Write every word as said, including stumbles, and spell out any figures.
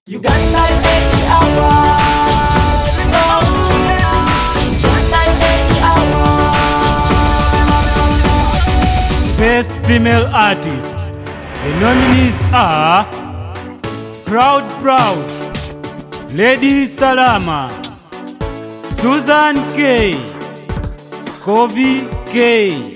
You got like eighty hours. Oh, yeah. You got like eighty hours. Best female artist. The nominees are Proud Proud, Lady Salama, Susan K, Scovie K.